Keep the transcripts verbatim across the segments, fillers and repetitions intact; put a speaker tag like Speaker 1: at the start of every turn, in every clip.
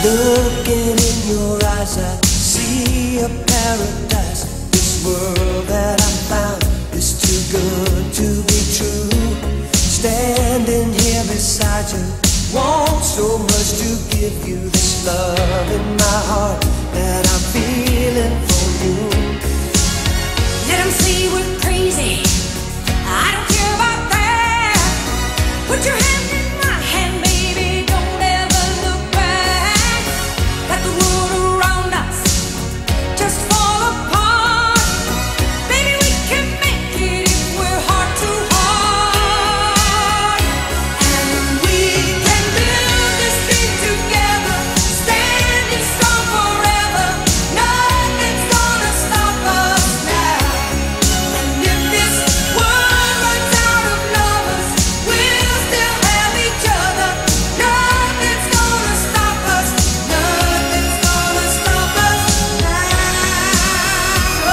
Speaker 1: Looking in your eyes, I see a paradise. This world that I found is too good to be true. Standing here beside you, want so much to give you this love in my heart that I'm feeling for you.
Speaker 2: Let them say we're crazy, I don't care about that. Put your hand in my hand, baby, don't ever look back. Let the world around us just fall apart. Baby, we can make it if we're heart to heart. And we can build this thing together, standing strong forever. Nothing's gonna stop us now. And if this world runs out of lovers, we'll still have each other. Nothing's gonna stop us. Nothing's gonna stop us now.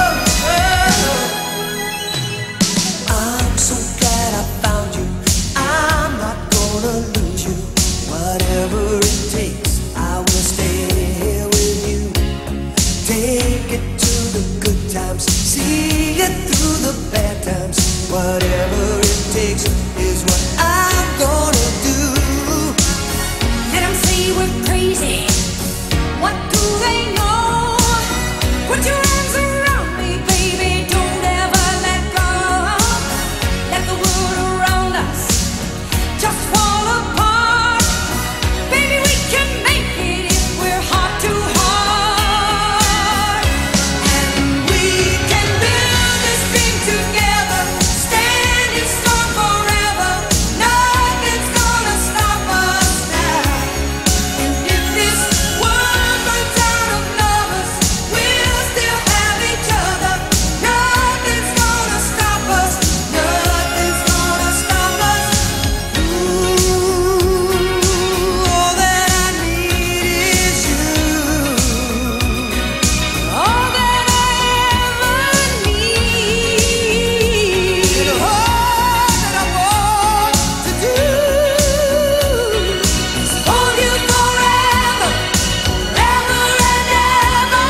Speaker 1: I'm so glad I found you. I'm not gonna lose you. Whatever it takes, I will stay here with you. Take it to the good times, see it through the bad times. Whatever it takes is what I'm gonna do.
Speaker 2: Let them say we're crazy. What do they know? Put your arms around me, baby. Don't ever let go. Let the world around us just fall apart. Baby, we can make it if we're heart to heart. And we can build this thing together, standing strong forever. Nothing's gonna stop us now. And if this world runs out of lovers, we'll still have each other. Nothing's gonna stop us. Nothing's gonna stop us.
Speaker 1: Ooh, all that I need is you.
Speaker 2: All that I ever need.
Speaker 1: And all that I want to do
Speaker 2: is hold you forever, forever and ever.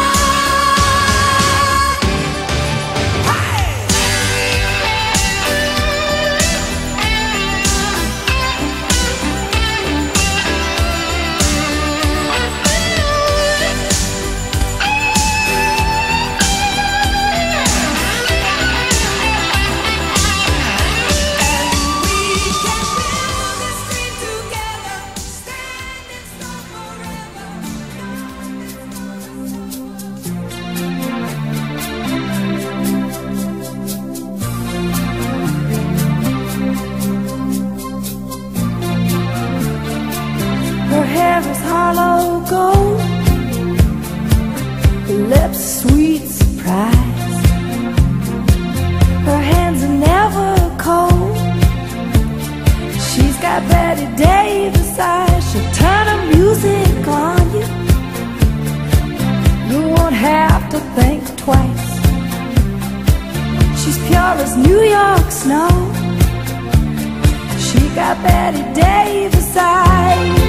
Speaker 3: Her hair is hollow gold, her lips sweet surprise. Her hands are never cold. She's got Betty Davis eyes. She'll turn her music on you. You won't have to think twice. She's pure as New York snow. She got Betty Davis eyes.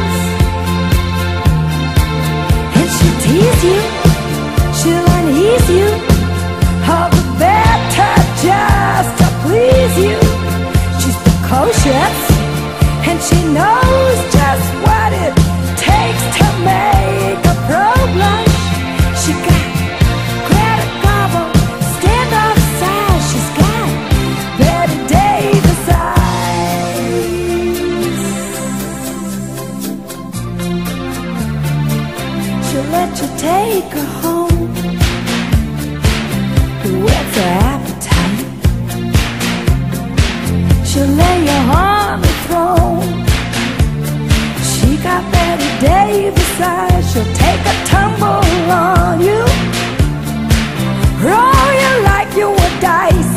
Speaker 3: And she'll tease you, she'll unease you, all the better just to please you. She's precocious, and she knows just what it takes to make a pro blush. She got Greta Garbo, stand off side. She's got Betty Davis eyes. She'll let you take her home, whet her appetite. She'll lay you on the throne. She got Betty Davis eyes. She'll take a tumble on you, roll you like you were dice,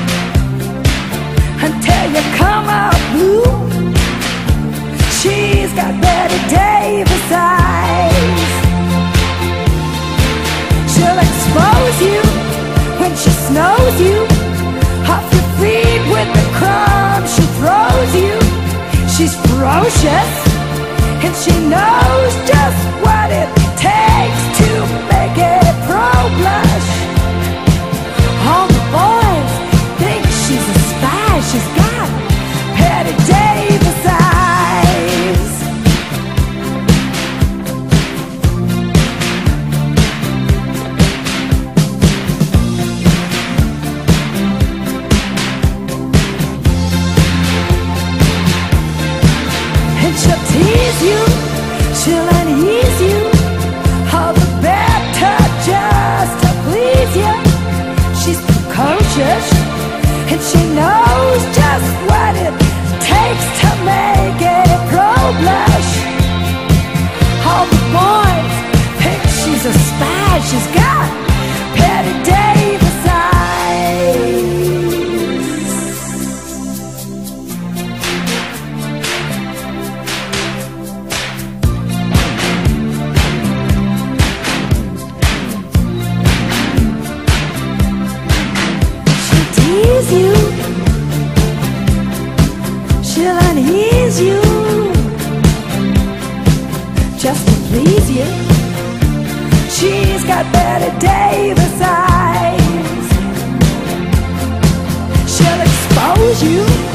Speaker 3: until you come out blue. She's got Betty Davis eyes. She'll expose you when she snows you, off your feet with the crumbs she throws you. She's ferocious, and she knows just what it takes to make a pro blush. All the boys think she's a spy. She's got Patty Davis eyes. And she'll tease you, she'll unease you, all the better just to please you. She's precocious, and she knows just what it takes to make a pro blush. All the boys think she's a spy. She's got Patty Davis eyes. Tease you, she'll unease you, just to please you. She's got Betty Davis eyes. She'll expose you